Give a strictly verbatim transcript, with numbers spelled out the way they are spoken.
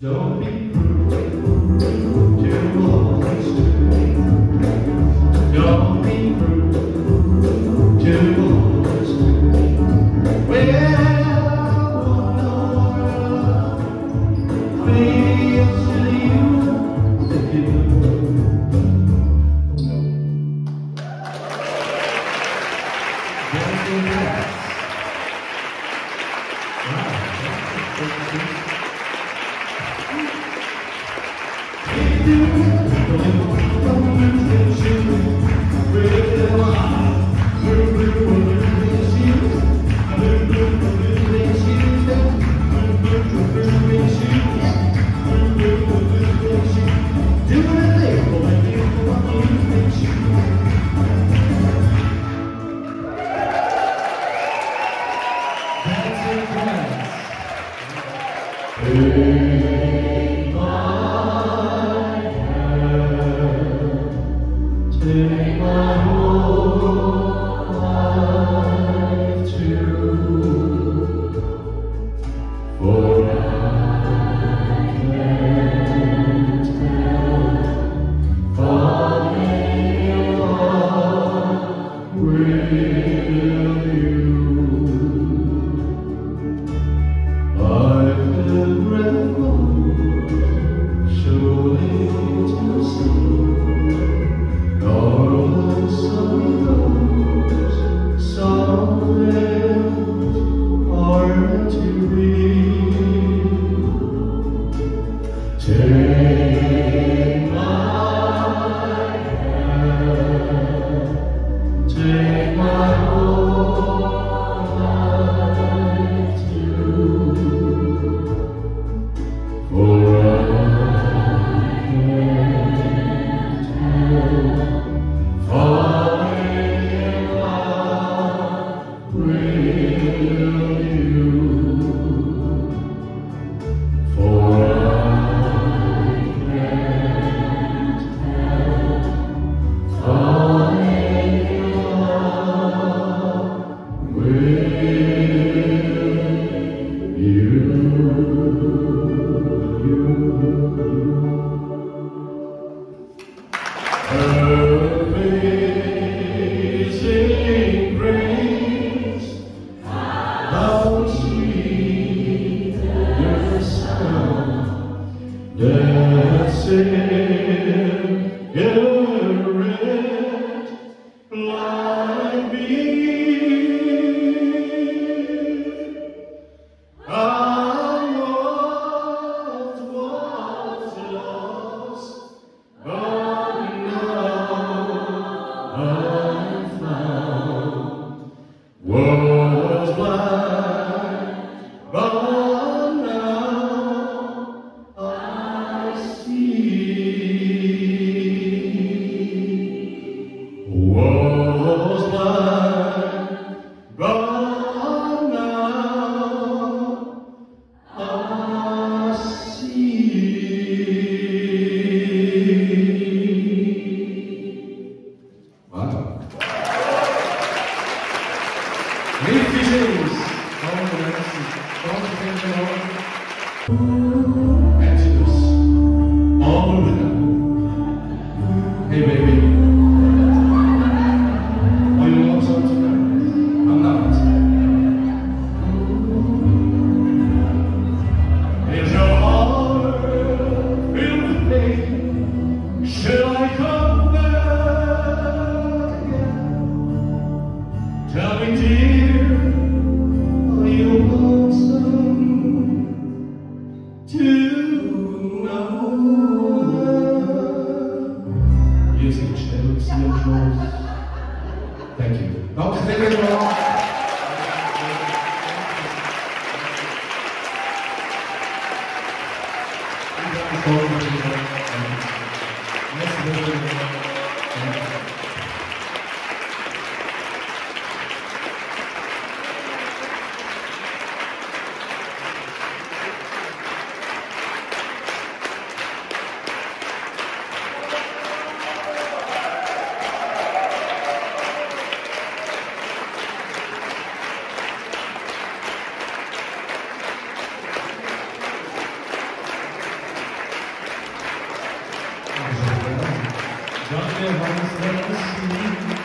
Don't be cruel to always to me. Don't be cruel to always to me. Well, I wonder feels to you that you take my hand, take my whole life too, for I can't help falling in love with you. I've been surely to see darling sorrows, sorrows are to be. Take my hand, take my whole life too, for I can't help falling in love with you, for I can't help falling in love with you. Amazing grace, how sweet the sound that saved a wretch like me. I once was lost, but now I'm found. Was blind, but now I see. Was blind, but now I see. Wow. Many visions. All the legacy. All the things that are Exodus. All the rhythm. Hey baby. Are you want something tonight? I'm not. Is your heart filled with pain? Should I come back again? Tell me, dear, are you lonesome to know? Using shadows and controls. Thank you. Oh, thank you all. Danke, Hans,